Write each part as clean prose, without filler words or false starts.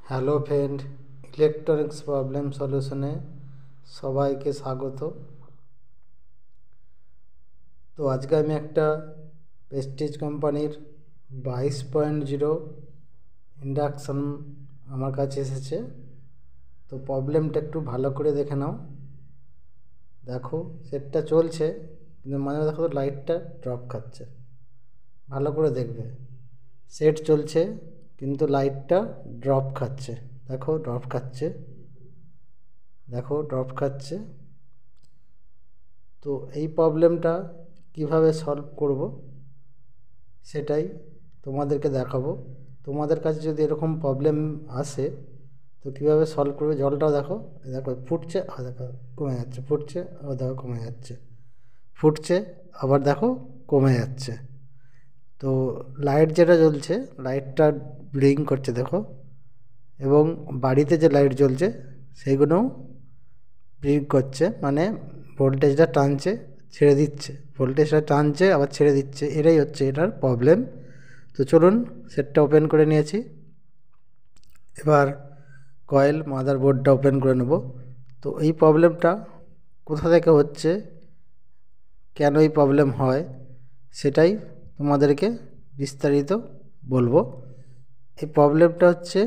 Hello friend, electronics problem সলিউশনে সবাইকে স্বাগত। তো আজকে আমি একটা প্রেস্টিজ কোম্পানির 22.0 ইন্ডাকশান আমার কাছে এসেছে। তো প্রবলেমটা একটু ভালো করে দেখে নাও। দেখো সেটটা চলছে, কিন্তু মাঝে মাঝে দেখো লাইটটা ড্রপ খাচ্ছে। ভালো করে দেখবে, সেট চলছে কিন্তু লাইটটা ড্রপ খাচ্ছে। দেখো ড্রপ খাচ্ছে, দেখো ড্রপ খাচ্ছে। তো এই প্রবলেমটা কিভাবে সলভ করব সেটাই তোমাদেরকে দেখাবো। তোমাদের কাছে যদি এরকম প্রবলেম আসে তো কীভাবে সলভ করবে। জলটাও দেখো, দেখো ফুটছে, আর দেখো কমে যাচ্ছে, ফুটছে আবার দেখো কমে যাচ্ছে, ফুটছে আবার দেখো কমে যাচ্ছে। তো লাইট যেটা জ্বলছে, লাইটটা ব্লিঙ্ক করছে দেখো, এবং বাড়িতে যে লাইট জ্বলছে সেইগুলোও ব্লিঙ্ক করছে, মানে ভোল্টেজটা টানছে ছেড়ে দিচ্ছে, ভোল্টেজটা টানছে আবার ছেড়ে দিচ্ছে, এটাই হচ্ছে এটার প্রবলেম। তো চলুন সেটটা ওপেন করে নিয়েছি, এবার কয়েল মাদারবোর্ডটা ওপেন করে নেব। তো এই প্রবলেমটা কোথা থেকে হচ্ছে, কেন এই প্রবলেম হয়, সেটাই তোমাদেরকে বিস্তারিত বলবো। এই প্রবলেমটা হচ্ছে,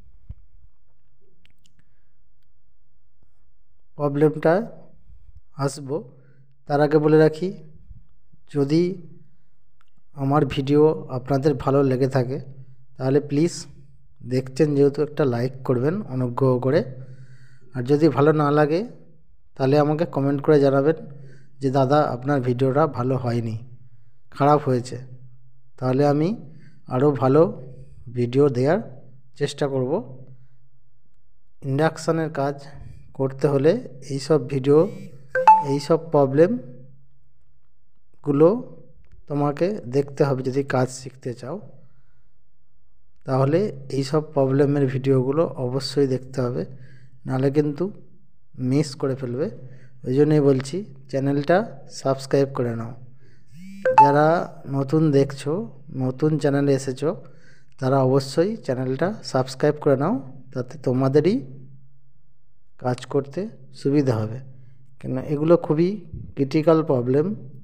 প্রবলেমটা আসবো তার আগে বলে রাখি, যদি আমার ভিডিও আপনাদের ভালো লেগে থাকে তাহলে প্লিজ, দেখছেন যেহেতু, একটা লাইক করবেন অনুগ্রহ করে। আর যদি ভালো না লাগে তাহলে আমাকে কমেন্ট করে জানাবেন যে দাদা আপনার ভিডিওটা ভালো হয়নি, খারাপ হয়েছে, তাহলে আমি আরও ভালো ভিডিও দেওয়ার চেষ্টা করব। ইন্ডাকশানের কাজ করতে হলে এইসব ভিডিও, এইসব প্রবলেমগুলো তোমাকে দেখতে হবে। যদি কাজ শিখতে চাও তাহলে এইসব প্রবলেমের ভিডিওগুলো অবশ্যই দেখতে হবে, নাহলে কিন্তু মিস করে ফেলবে। ওই জন্যই বলছি চ্যানেলটা সাবস্ক্রাইব করে নাও। যারা নতুন দেখছো, নতুন চ্যানেলে এসেছো, তারা অবশ্যই চ্যানেলটা সাবস্ক্রাইব করে নাও, তাতে তোমাদেরই কাজ করতে সুবিধা হবে। কেন এগুলো খুবই ক্রিটিক্যাল প্রবলেম।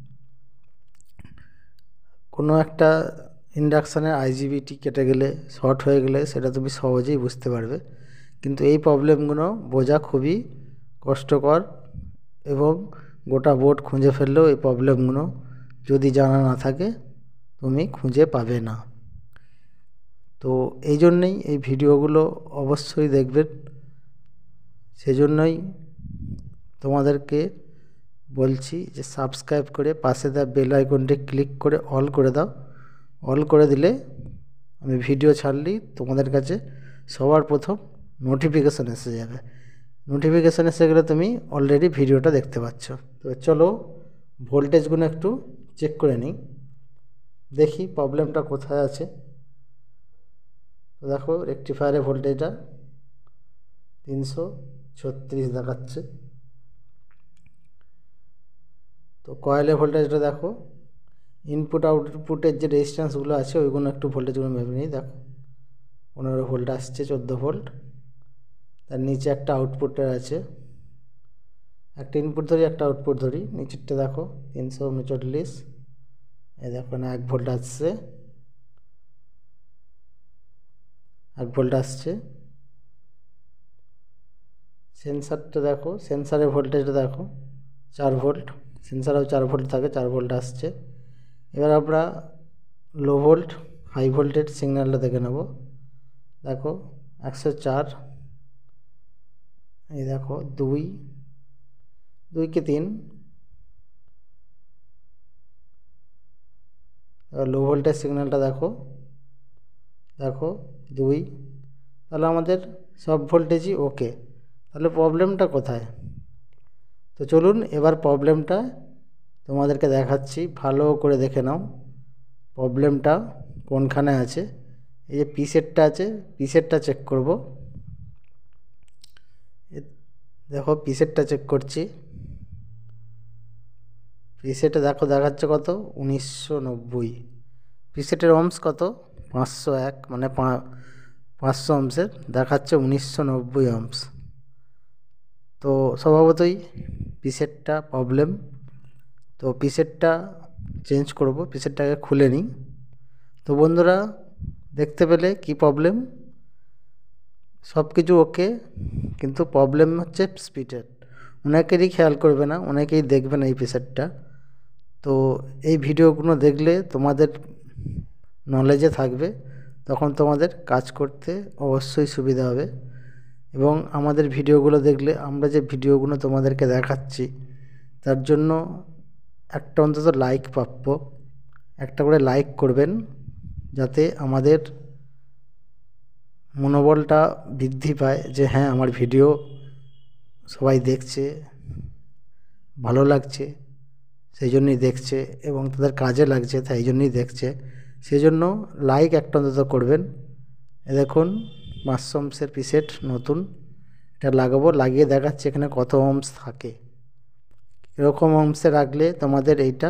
কোনো একটা ইন্ডাকশানের আইজিবিটি কেটে গেলে, শর্ট হয়ে গেলে সেটা তুমি সহজেই বুঝতে পারবে, কিন্তু এই প্রবলেমগুলো বোঝা খুবই কষ্টকর, এবং গোটা বোর্ড খুঁজে ফেললেও এই প্রবলেমগুলো যদি জানা না থাকে তুমি খুঁজে পাবে না। তো এই জন্যেই এই ভিডিওগুলো অবশ্যই দেখবেন। সেজন্যই তোমাদেরকে বলছি যে সাবস্ক্রাইব করে পাশে দেওয়া বেল আইকনটি ক্লিক করে অল করে দাও। অল করে দিলে আমি ভিডিও ছাড়লেই তোমাদের কাছে সবার প্রথম নোটিফিকেশান এসে যাবে। নোটিফিকেশান এসে গেলে তুমি অলরেডি ভিডিওটা দেখতে পাচ্ছ। তো চলো ভোল্টেজগুলো একটু চেক করে নিই, দেখি প্রবলেমটা কোথায় আছে। তো দেখো রেকটিফায়ারের ভোল্টেজটা 336 দেখাচ্ছে। তো কয়েলের ভোল্টেজটা দেখো, ইনপুট আউটপুটের যে রেজিস্ট্যান্সগুলো আছে ওইগুলো একটু ভোল্টেজগুলো মেপে নিই। দেখো 15 ভোল্ট আসছে, 14 ভোল্ট। তার নিচে একটা আউটপুটের আছে, একটা ইনপুট ধরি একটা আউটপুট ধরি। নিচেরটা দেখো 339, এই দেখো না 1 ভোল্ট আসছে, 1 ভোল্ট আসছে। সেন্সারটা দেখো, সেন্সারের ভোল্টেজটা দেখো 4 ভোল্ট, সেন্সারেও 4 ভোল্ট থাকে, 4 ভোল্ট আসছে। এবার আমরা লো ভোল্ট হাই ভোল্টেজ সিগন্যালটা দেখে নেব। দেখো 104, এই দেখো 2 কে 3। এবার লো ভোল্টেজ সিগন্যালটা দেখো, দেখো 2। তাহলে আমাদের সব ভোল্টেজই ওকে। তাহলে প্রবলেমটা কোথায়? তো চলুন এবার প্রবলেমটা তোমাদেরকে দেখাচ্ছি, ভালো করে দেখে নাও প্রবলেমটা কোনখানে আছে। এই যে পিসেটটা আছে, পিসেটটা চেক করব। দেখো পিসেটটা চেক করছি, পিসেটে দেখো দেখাচ্ছে কত 1990। পিসেটের ওহমস কত 501, মানে 500 ohmsের দেখাচ্ছে 1990 ohms। তো স্বভাবতই পিসেটটা প্রবলেম। তো পিসেটটা চেঞ্জ করব, পিসেটটাকে খুলে নিই। তো বন্ধুরা দেখতে পেলে কি প্রবলেম, সব কিছু ওকে, কিন্তু প্রবলেম হচ্ছে স্পিডের। অনেকেরই খেয়াল করবে না, অনেকেই দেখবে না এই পিসেটটা। তো এই ভিডিওগুলো দেখলে তোমাদের নলেজে থাকবে, তখন তোমাদের কাজ করতে অবশ্যই সুবিধা হবে। এবং আমাদের ভিডিওগুলো দেখলে, আমরা যে ভিডিওগুলো তোমাদেরকে দেখাচ্ছি তার জন্য একটা অন্তত লাইক প্রাপ্য। একটা করে লাইক করবেন, যাতে আমাদের মনোবলটা বৃদ্ধি পায় যে হ্যাঁ আমার ভিডিও সবাই দেখছে, ভালো লাগছে, সেই জন্যই দেখছে, এবং তাদের কাজে লাগছে তাই জন্যই দেখছে। সেই জন্য লাইক একটা অন্তত করবেন। দেখুন 500 ohmsের পিসেট নতুন, এটা লাগাবো, লাগিয়ে দেখাচ্ছে এখানে কত ohms থাকে। এরকম ohmsে রাখলে তোমাদের এইটা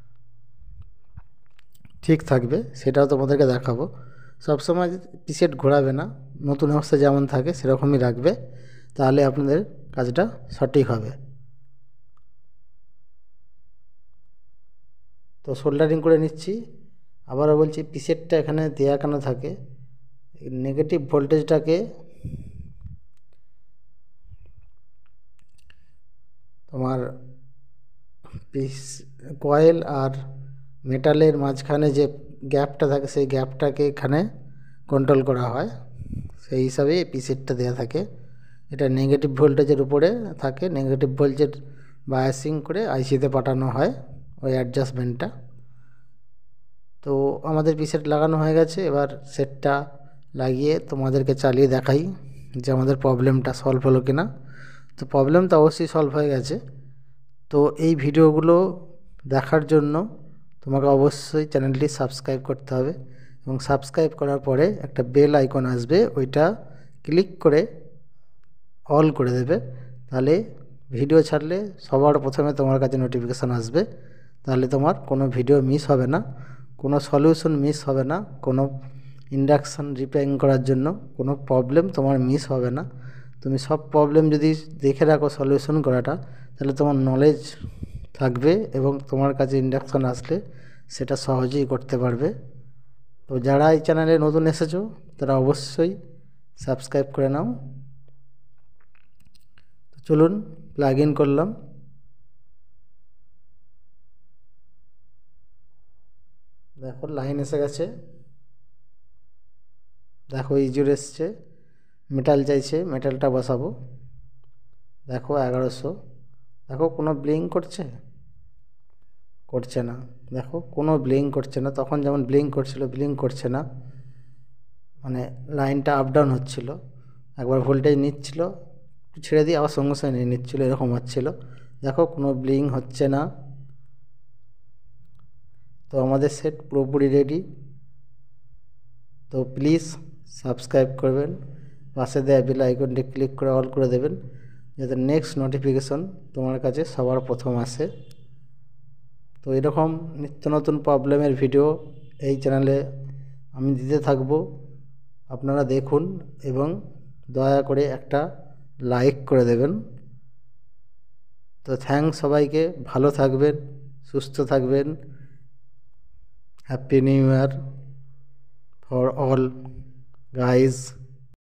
ঠিক থাকবে, সেটাও তোমাদেরকে দেখাবো। সবসময় পিসেট ঘোরাবে না, নতুন অবস্থা যেমন থাকে সেরকমই রাখবে, তাহলে আপনাদের কাজটা সঠিক হবে। তো সোল্ডারিং করে নিচ্ছি। আবারও বলছি, পিসেটটা এখানে দেয়া কেন থাকে, নেগেটিভ ভোল্টেজটাকে তোমার কয়েল আর মেটালের মাঝখানে যে গ্যাপটা থাকে, সেই গ্যাপটাকে এখানে কন্ট্রোল করা হয়, সেই হিসাবে এই পিসেটটা দেওয়া থাকে। এটা নেগেটিভ ভোল্টেজের উপরে থাকে, নেগেটিভ ভোল্টেজ বায়াসিং করে আইসিতে পাঠানো হয় ওই অ্যাডজাস্টমেন্টটা। তো আমাদের পিসেট লাগানো হয়ে গেছে, এবার সেটটা লাগিয়ে তোমাদেরকে চালিয়ে দেখাই যে আমাদের প্রবলেমটা সলভ হলো কিনা। তো প্রবলেম তো অবশ্যই সলভ হয়ে গেছে। তো এই ভিডিওগুলো দেখার জন্য তোমাকে অবশ্যই চ্যানেলটি সাবস্ক্রাইব করতে হবে, এবং সাবস্ক্রাইব করার পরে একটা বেল আইকন আসবে, ওইটা ক্লিক করে অল করে দেবে। তাহলে ভিডিও ছাড়লে সবার প্রথমে তোমার কাছে নোটিফিকেশান আসবে, তাহলে তোমার কোনো ভিডিও মিস হবে না, কোনো সলিউশন মিস হবে না, কোনো ইন্ডাকশান রিপেয়ারিং করার জন্য কোনো প্রবলেম তোমার মিস হবে না। তুমি সব প্রবলেম যদি দেখে রাখো সলিউশন করাটা, তাহলে তোমার নলেজ থাকবে, এবং তোমার কাছে ইন্ডাকশান আসলে সেটা সহজেই করতে পারবে। তো যারা এই চ্যানেলে নতুন এসেছো তারা অবশ্যই সাবস্ক্রাইব করে নাও। তো চলুন প্লাগ ইন করলাম। দেখো লাইন এসে গেছে, দেখো ইজুর এসছে, মেটাল চাইছে, মেটালটা বসাবো। দেখো 1100, দেখো কোনো ব্লিঙ্ক করছে, করছে না। দেখো কোনো ব্লিঙ্ক করছে না, তখন যেমন ব্লিঙ্ক করছিল ব্লিঙ্ক করছে না, মানে লাইনটা আপ ডাউন হচ্ছিল। একবার ভোল্টেজ নিচ্ছিল, ছেড়ে দিয়ে আবার সঙ্গে সঙ্গে নিয়ে নিচ্ছিলো, এরকম হচ্ছিল। দেখো কোনো ব্লিঙ্ক হচ্ছে না। তো আমাদের সেট পুরোপুরি রেডি। তো প্লিজ সাবস্ক্রাইব করবেন, পাশে দেওয়া বেল আইকনটি ক্লিক করে অল করে দেবেন, যাতে নেক্সট নোটিফিকেশন তোমার কাছে সবার প্রথম আসে। তো এরকম নিত্য নতুন প্রবলেমের ভিডিও এই চ্যানেলে আমি দিতে থাকবো, আপনারা দেখুন এবং দয়া করে একটা লাইক করে দেবেন। তো থ্যাঙ্কস সবাইকে, ভালো থাকবেন, সুস্থ থাকবেন। Happy new year for all guys.